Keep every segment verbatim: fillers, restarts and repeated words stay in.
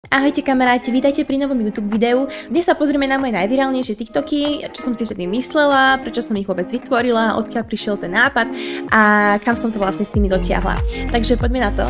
Ahojte kamaráti, vítajte pri novom YouTube videu. Dnes sa pozrieme na moje najvirálnejšie TikToky, čo som si vtedy myslela, prečo som ich vôbec vytvorila, odkiaľ prišiel ten nápad a kam som to vlastne s nimi dotiahla. Takže poďme na to.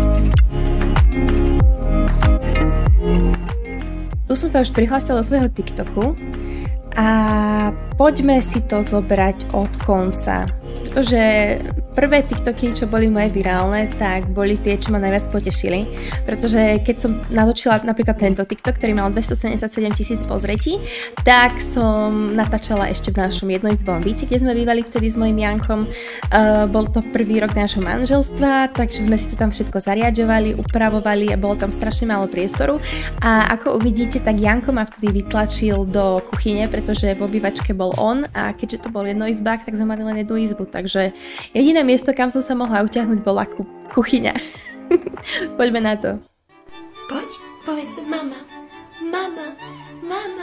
Tu som sa už prihlásila do svojho TikToku a poďme si to zobrať od konca. Pretože prvé TikToky, čo boli moje virálne, tak boli tie, čo ma najviac potešili. Pretože keď som natočila napríklad tento TikTok, ktorý mal dvestosedemdesiatsedem tisíc pozretí, tak som natáčala ešte v našom jednoizbovom byte, kde sme bývali vtedy s mojím Jankom. Uh, bol to prvý rok nášho manželstva, takže sme si to tam všetko zariaďovali, upravovali a bolo tam strašne málo priestoru. A ako uvidíte, tak Janko ma vtedy vytlačil do kuchyne, pretože v obývačke bol on a keďže to bol jednoizbák, tak sme mali len jednu izbu. Takže jediné miesto, kam som sa mohla utiahnuť, bola ku kuchyňa. Poďme na to. Poď, povedz mama, mama, mama.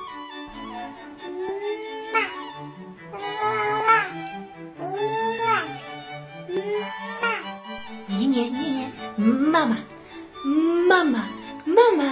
Nie, nie, nie, nie. Mama, mama, mama.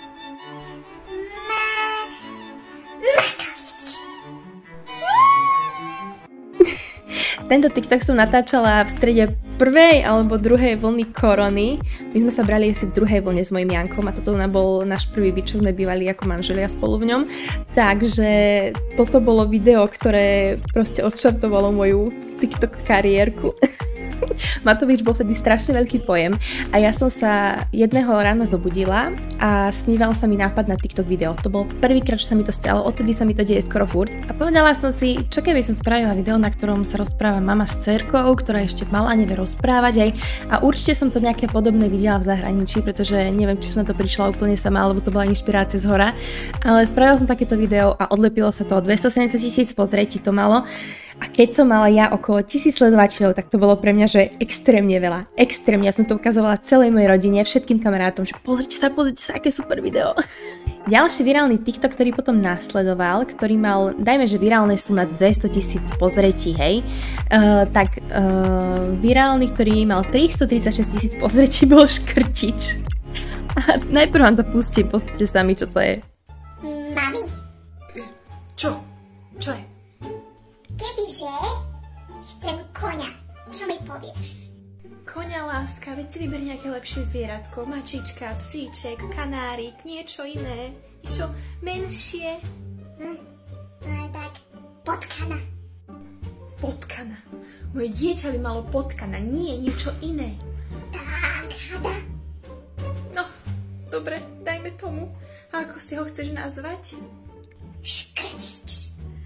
Tento TikTok som natáčala v strede prvej alebo druhej vlny korony. My sme sa brali asi v druhej vlne s mojím Jankom a toto bol náš prvý byt, čo sme bývali ako manželia spolu v ňom. Takže toto bolo video, ktoré proste odčartovalo moju TikTok kariérku. Matovič bol vtedy strašne veľký pojem a ja som sa jedného rána zobudila a sníval sa mi nápad na TikTok video. To bol prvýkrát, čo sa mi to stalo, odtedy sa mi to deje skoro furt. A povedala som si, čo keby som spravila video, na ktorom sa rozpráva mama s dcerkou, ktorá ešte malá, nevie rozprávať aj. A určite som to nejaké podobné videla v zahraničí, pretože neviem, či som na to prišla úplne sama, alebo to bola inšpirácia z hora. Ale spravila som takéto video a odlepilo sa to, dvestosedemdesiat tisíc pozretí to malo. A keď som mala ja okolo tisíc sledovateľov, tak to bolo pre mňa, že extrémne veľa. Extrémne. Ja som to ukazovala celej mojej rodine, všetkým kamarátom, že pozrite sa, pozrite sa, aké super video. Ďalší virálny TikTok, ktorý potom následoval, ktorý mal, dajme, že virálne sú na dvesto tisíc pozretí, hej, uh, tak uh, virálny, ktorý mal tristotridsaťšesť tisíc pozretí, bol Škrtič. A najprv vám to pustím, pustite sami, čo to je. Mami. Čo? Čo je? Kebyže chcem koňa, čo mi povieš? Koňa, láska, veď si vyber nejaké lepšie zvieratko. Mačička, psíček, kanárik, niečo iné. Niečo menšie. Hm, no tak, potkana. Potkana. Moje dieťa by malo potkana, nie niečo iné. Tak, hada. No, dobre, dajme tomu. A ako si ho chceš nazvať? Škrtič.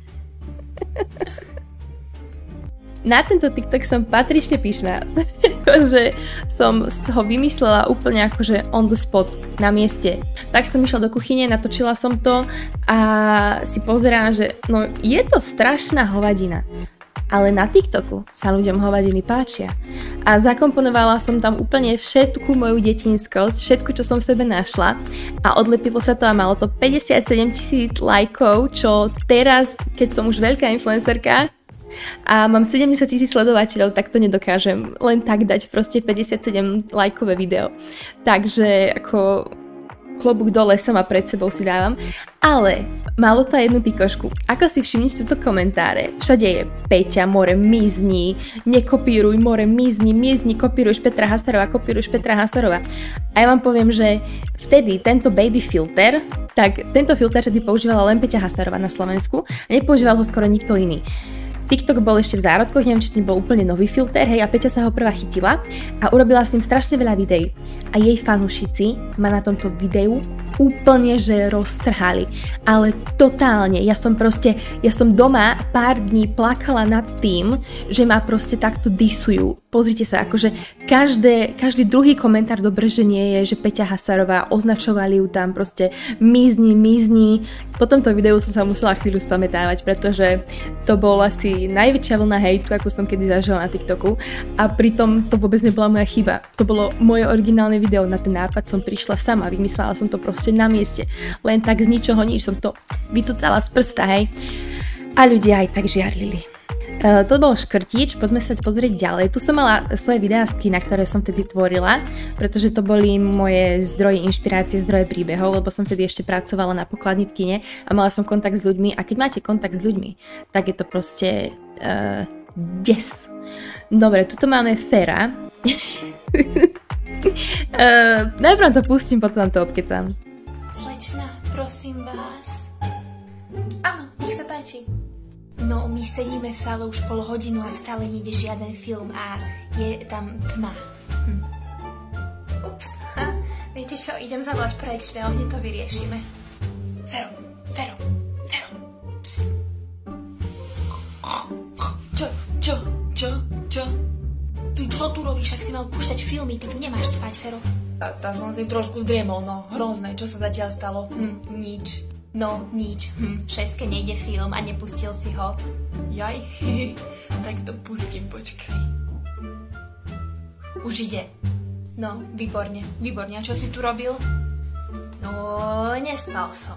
Na tento TikTok som patrične pyšná, pretože som ho vymyslela úplne akože on the spot, na mieste. Tak som išla do kuchyne, natočila som to a si pozerám, že no je to strašná hovadina. Ale na TikToku sa ľuďom hovadiny páčia. A zakomponovala som tam úplne všetku moju detinskosť, všetko, čo som v sebe našla. A odlepilo sa to a malo to päťdesiatsedem tisíc lajkov, čo teraz, keď som už veľká influencerka a mám sedemdesiat tisíc sledovateľov, tak to nedokážem len tak dať proste päťdesiatsedem lajkové video. Takže ako klobúk dole sama pred sebou si dávam. Ale malo to aj jednu pikošku. Ako si všimnite túto komentáre, všade je Peťa, more, mizni, nekopíruj, more, mizni, mizni, kopíruješ Petra Hasarova, kopíruješ Petra Hasarova. A ja vám poviem, že vtedy tento baby filter, tak tento filter vtedy používala len Peťa Hasarova na Slovensku a nepoužíval ho skoro nikto iný. TikTok bol ešte v zárodkoch, neviem, či to bol úplne nový filter, hej, a Peťa sa ho prvá chytila a urobila s ním strašne veľa videí. A jej fanúšici ma na tomto videu úplne, že roztrhali. Ale totálne, ja som proste, ja som doma pár dní plakala nad tým, že ma proste takto disujú. Pozrite sa, akože každé, každý druhý komentár dobre, že nie je, že Peťa Hasarová, označovali ju tam proste mizni, mizni. Po tomto videu som sa musela chvíľu spamätávať, pretože to bol asi najväčšia vlna hejtu, ako som kedy zažila na TikToku a pritom to vôbec nebola moja chyba. To bolo moje originálne video, na ten nápad som prišla sama, vymyslela som to proste na mieste. Len tak z ničoho nič som to vycucala z prsta, hej. A ľudia aj tak žiarlili. Uh, to bol škrtič, poďme sa pozrieť ďalej. Tu som mala svoje videá z kina, ktoré som vtedy tvorila, pretože to boli moje zdroje inšpirácie, zdroje príbehov, lebo som vtedy ešte pracovala na pokladni v kine a mala som kontakt s ľuďmi. A keď máte kontakt s ľuďmi, tak je to proste uh, des. Dobre, tuto máme Fera. uh, najprv to pustím, potom to obkecam. Slečna, prosím vás. Áno, nech sa páči. No, my sedíme v sále už pol hodinu a stále nejde žiaden film a je tam tma. Hm. Ups, ha, viete čo, idem zavolať projekčného, hneď to vyriešime. Fero, Fero, Fero, pst. Čo, čo, čo, čo? Ty čo tu robíš, ak si mal púšťať filmy, ty tu nemáš spať, Fero. A tá som si trošku zdriemol, no, hrozné, čo sa zatiaľ stalo? Hm, nič. No, nič. Hm, šestke nejde film a nepustil si ho. Jaj, tak to pustím, počkaj. Už ide. No, výborne, výborne. A čo si tu robil? No, nespal som.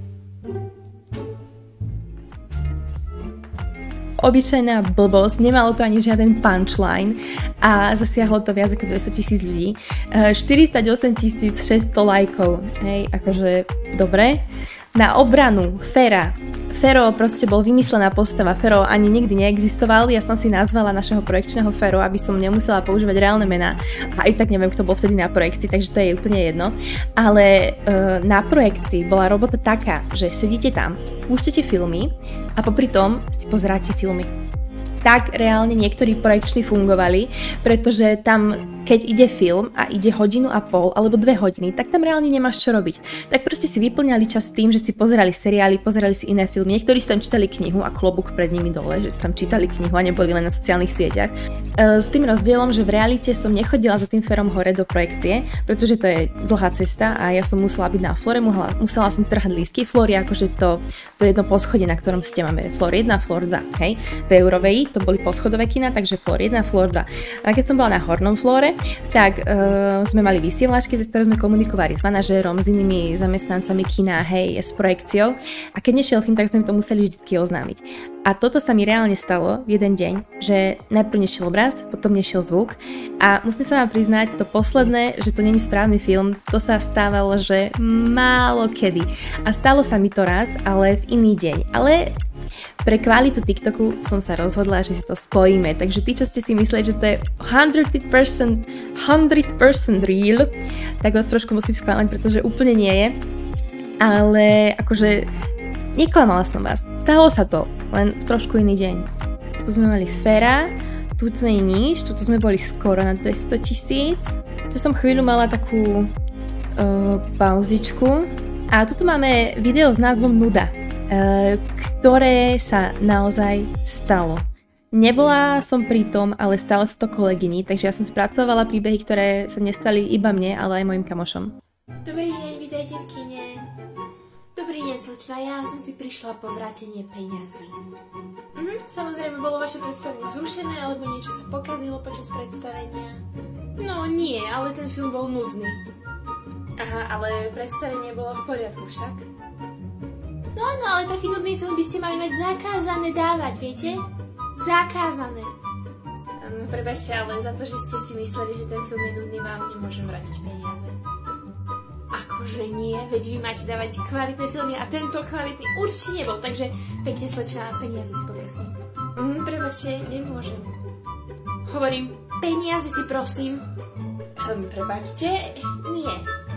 Obyčajná blbosť, nemalo to ani žiaden punchline a zasiahlo to viac ako dvestotisíc ľudí. štyridsaťosem tisíc šesťsto lajkov, hej, akože dobre. Na obranu Fera. Fero proste bol vymyslená postava. Fero ani nikdy neexistoval. Ja som si nazvala našeho projekčného Fero, aby som nemusela používať reálne mená. A aj tak neviem, kto bol vtedy na projekcii, takže to je úplne jedno. Ale e, na projekcii bola robota taká, že sedíte tam, púšťate filmy a popri tom si pozeráte filmy. Tak reálne niektorí projekční fungovali, pretože tam, keď ide film a ide hodinu a pol alebo dve hodiny, tak tam reálne nemáš čo robiť. Tak proste si vyplňali čas tým, že si pozerali seriály, pozerali si iné filmy. Niektorí si tam čítali knihu a klobúk pred nimi dole, že si tam čítali knihu a neboli len na sociálnych sieťach. S tým rozdielom, že v realite som nechodila za tým Ferom hore do projekcie, pretože to je dlhá cesta a ja som musela byť na Flore, musela som trhať lístky. Flor je akože to, to jedno poschodie, na ktorom ste máme Flor jeden, Flor dva, hej. V Eurovej to boli poschodové kina, takže Flor jeden, Flor dva. A keď som bola na hornom Flore, tak uh, sme mali vysielačky, cez ktoré sme komunikovali s manažérom, s inými zamestnancami kina, hej, s projekciou. A keď nešiel film, tak sme to museli vždy oznámiť. A toto sa mi reálne stalo v jeden deň, že najprv nešiel obraz, potom nešiel zvuk a musím sa vám priznať, to posledné, že to není správny film, to sa stávalo, že málo kedy. A stalo sa mi to raz, ale v iný deň. Ale pre kvalitu TikToku som sa rozhodla, že si to spojíme, takže tí, čo ste si mysleli, že to je sto percent real, tak vás trošku musím sklamať, pretože úplne nie je. Ale akože neklamala som vás, stalo sa to, len v trošku iný deň. Tu sme mali Fera, tu nie je nič, tu sme boli skoro na dvesto tisíc. Tu som chvíľu mala takú uh, pauzičku. A tu máme video s názvom Nuda, uh, ktoré sa naozaj stalo. Nebola som pri tom, ale stalo sa to kolegyni, takže ja som spracovala príbehy, ktoré sa nestali iba mne, ale aj mojim kamošom. Dobrý deň, vítajte v kine. Dobrý deň, slečna, ja som si prišla po vrátenie peňazí. Mhm, samozrejme, bolo vaše predstavenie zrušené, alebo niečo sa pokazilo počas predstavenia. No nie, ale ten film bol nudný. Aha, ale predstavenie bolo v poriadku však. No áno, ale taký nudný film by ste mali mať zakázané dávať, viete? Zakázané. No prepáčte, ale za to, že ste si mysleli, že ten film je nudný, vám nemôžem vrátiť peniaze. Akože nie, veď vy máte dávať kvalitné filmy a tento kvalitný určite nebol, takže pekne slečná, peniaze si poprosím. Mm, prepáčte, nemôžem. Hovorím, peniaze si prosím. Hm, prepáčte, nie.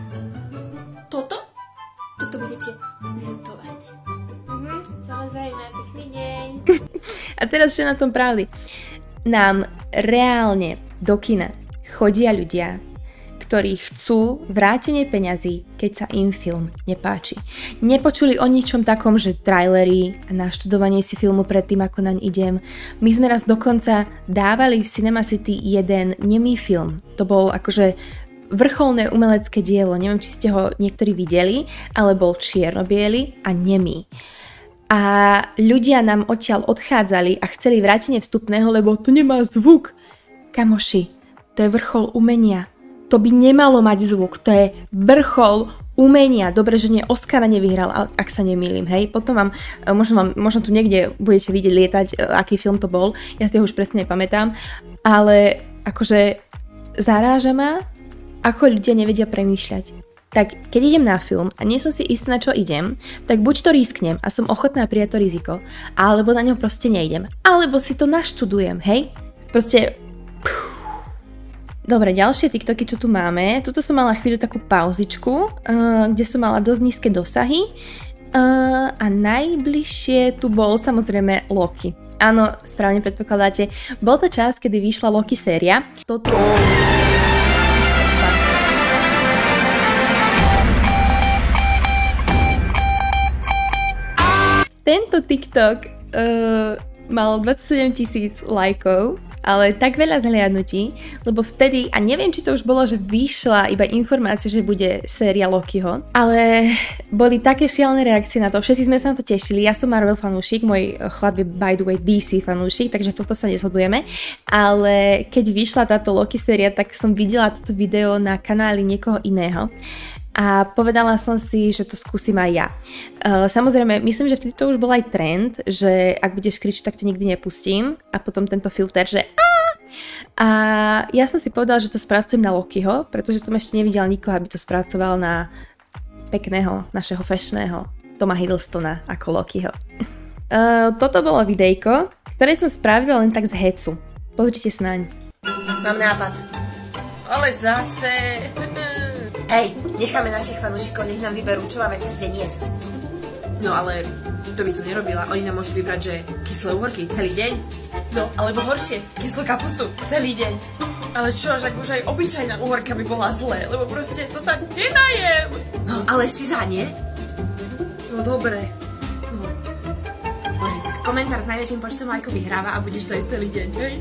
Toto? Toto budete ľutovať. Mhm, samozrejme, pekný deň. A teraz čo na tom pravdy? Nám reálne do kina chodia ľudia, ktorí chcú vrátenie peňazí, keď sa im film nepáči. Nepočuli o ničom takom, že trailery a naštudovanie si filmu predtým, ako naň idem. My sme raz dokonca dávali v Cinema City jeden nemý film. To bol akože vrcholné umelecké dielo. Neviem, či ste ho niektorí videli, ale bol čierno-biely a nemý. A ľudia nám odtiaľ odchádzali a chceli vrátenie vstupného, lebo to nemá zvuk. Kamoši, to je vrchol umenia. To by nemalo mať zvuk, to je vrchol umenia. Dobre, že nie Oscara nevyhral, ak sa nemýlim, hej. Potom vám, možno, vám, možno tu niekde budete vidieť lietať, aký film to bol. Ja si ho už presne nepamätám. Ale akože zaráža ma, ako ľudia nevedia premýšľať. Tak keď idem na film a nie som si istá, na čo idem, tak buď to risknem a som ochotná prijať to riziko, alebo na ňo proste neidem. Alebo si to naštudujem, hej. Proste... Dobre, ďalšie TikToky, čo tu máme. Tuto som mala chvíľu takú pauzičku, uh, kde som mala dosť nízke dosahy. Uh, a najbližšie tu bol samozrejme Loki. Áno, správne predpokladáte. Bol to čas, kedy vyšla Loki séria. Toto... Tento TikTok uh, mal dvadsaťsedem tisíc lajkov, ale tak veľa zhliadnutí, lebo vtedy, a neviem, či to už bolo, že vyšla iba informácia, že bude séria Lokiho, ale boli také šialené reakcie na to, všetci sme sa na to tešili, ja som Marvel fanúšik, môj chlap je by the way dé cé fanúšik, takže v tomto sa nezhodujeme, ale keď vyšla táto Loki séria, tak som videla toto video na kanáli niekoho iného. A povedala som si, že to skúsim aj ja. Uh, samozrejme, myslím, že vtedy to už bol aj trend, že ak budeš kričať, tak to nikdy nepustím. A potom tento filter, že Aaaa! A ja som si povedala, že to spracujem na Lokiho, pretože som ešte nevidela nikoho, aby to spracoval na pekného, našeho fashného Toma Hiddlestona ako Lokiho. Uh, toto bolo videjko, ktoré som spravila len tak z hecu. Pozrite sa naň. Mám nápad. Ale zase... Hej, necháme našich fanúšikov, nech nám vyberú, čo máme cez deň jesť. No ale to by som nerobila, oni nám môžu vybrať, že kyslé uhorky celý deň. No, alebo horšie, kyslú kapustu celý deň. Ale čo, že už aj obyčajná uhorka by bola zlé, lebo proste to sa nenajem. No, ale si za, nie? No dobre. No. Ale tak komentár s najväčším počtom lajkov vyhráva a budeš to jesť celý deň, hej?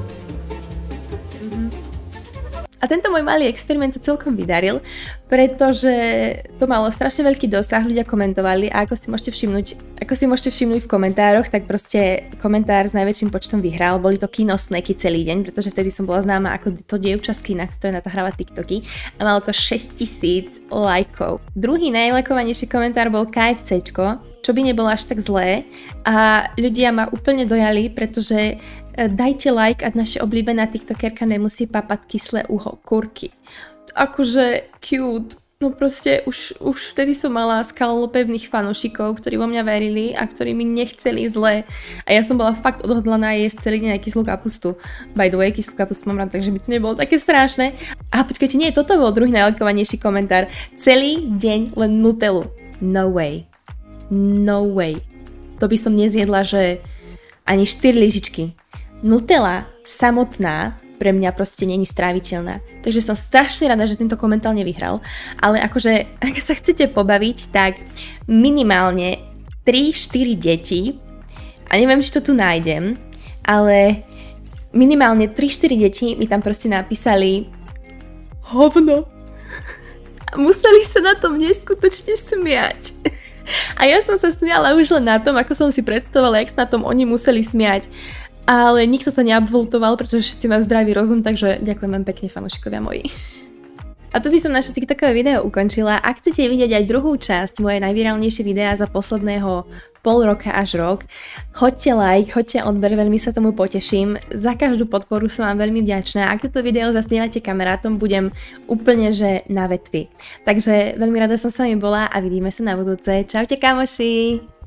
A tento môj malý experiment sa celkom vydaril, pretože to malo strašne veľký dosah, ľudia komentovali a ako si môžete všimnúť, ako si môžete všimnúť v komentároch, tak proste komentár s najväčším počtom vyhral. Boli to kino snacky celý deň, pretože vtedy som bola známa ako to dievča z kina, ktoré natahráva TikToky a malo to šesťtisíc lajkov. Druhý najlajkovanejší komentár bol KFCčko, čo by nebolo až tak zlé a ľudia ma úplne dojali, pretože dajte like a naša obľúbená tiktokerka nemusí papať kyslé uho, kurky. Akože cute. No proste už, už vtedy som mala skalopevných fanúšikov, ktorí vo mňa verili a ktorí mi nechceli zle. A ja som bola fakt odhodlaná jesť celý deň aj kyslú kapustu. By the way, kyslú kapustu mám rád, takže by to nebolo také strašné. A počkajte, nie, toto bol druhý najlajkovanejší komentár. Celý deň len Nutellu. No way. No way. To by som nezjedla, že ani štyri lyžičky. Nutella samotná pre mňa proste není stráviteľná. Takže som strašne rada, že tento komentár nevyhral. Ale akože, ak sa chcete pobaviť, tak minimálne tri štyri deti, a neviem, či to tu nájdem, ale minimálne tri štyri deti mi tam proste napísali hovno. A museli sa na tom neskutočne smiať. A ja som sa smiala už len na tom, ako som si predstavovala, jak sa na tom oni museli smiať. Ale nikto to neabvoltoval, pretože všetci majú zdravý rozum, takže ďakujem vám pekne, fanúšikovia moji. A tu by som naše tiktokové video ukončila. Ak chcete vidieť aj druhú časť moje najvirálnejšie videá za posledného pol roka až rok, hoďte like, hoďte odber, veľmi sa tomu poteším. Za každú podporu som vám veľmi vďačná. Ak toto video zasdielate kamarátom, budem úplne že na vetvi. Takže veľmi rada som s vami bola a vidíme sa na budúce. Čaute kamoši!